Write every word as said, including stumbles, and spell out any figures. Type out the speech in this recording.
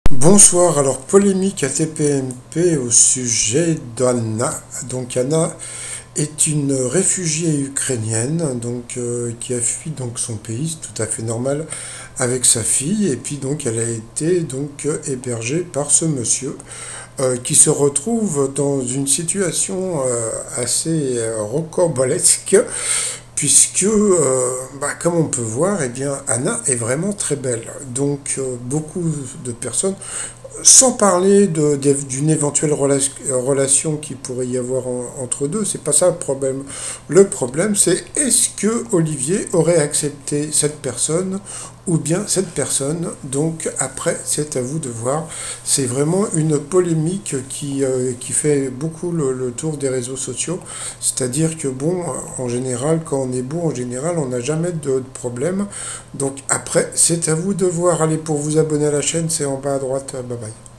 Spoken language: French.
Bonsoir, alors polémique à T P M P au sujet d'Anna. Donc Anna est une réfugiée ukrainienne donc, euh, qui a fui donc, son pays, c'est tout à fait normal, avec sa fille. Et puis donc elle a été donc, euh, hébergée par ce monsieur euh, qui se retrouve dans une situation euh, assez euh, rocambolesque puisque, euh, bah, comme on peut voir, eh bien, Anna est vraiment très belle. Donc, euh, beaucoup de personnes, sans parler de- d'é- d'une éventuelle relation, relation qui pourrait y avoir en- entre deux, c'est pas ça le problème. Le problème, c'est est-ce que Olivier aurait accepté cette personne ou bien cette personne. Donc, après, c'est à vous de voir. C'est vraiment une polémique qui, euh, qui fait beaucoup le, le tour des réseaux sociaux. C'est-à-dire que, bon, en général, quand on est beau, en général, on n'a jamais de, de problème. Donc, après, c'est à vous de voir. Allez, pour vous abonner à la chaîne, c'est en bas à droite. Bye bye.